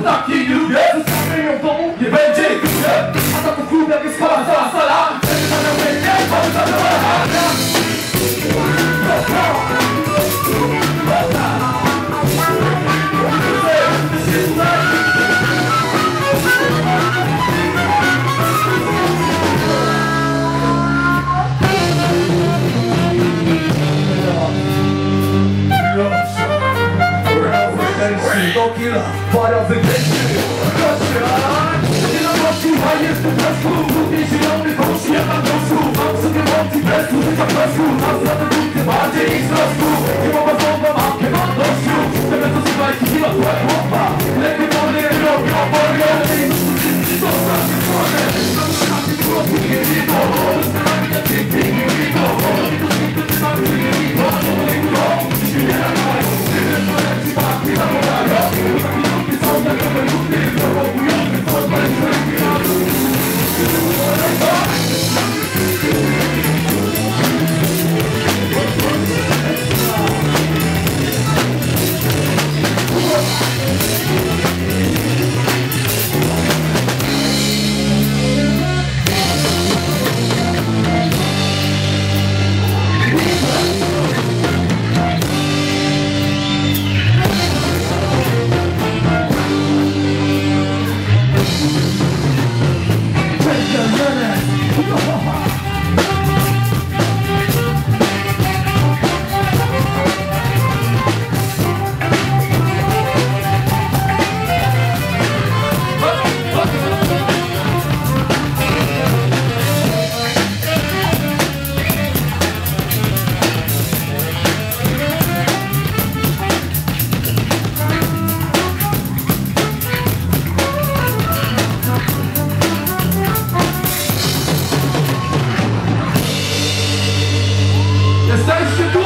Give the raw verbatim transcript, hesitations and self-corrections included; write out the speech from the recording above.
takiej nie lubię. Zostawię ją w domu, nie będzie krótkie. A za to klub jak jest cała cała sala. Wtedy za nią będzie, mamy za nią rana. Do kyla, parę wykręcił. Nie na prościu, a jest tu presku. Lubię zielony kosz, nie mam doszu. Mam sobie wątki presku, życia presku. Mam zlatę punkty bardziej niż wzrostu. Nie mogę złąba, mam chyba dościu. Tebe to słuchaj, kyla, twoja chłopa. Lepiej wolny, robią, boją. To znaczy twoje. To znaczy twoje. Nie widzą, zostawiam na ciebie. Nie widzą, oni to świetnie trzymają. Nie widzą, nie widzą. Się nie nadają. Tyle to lepszy pak, nie zapodają. Jesteście tu!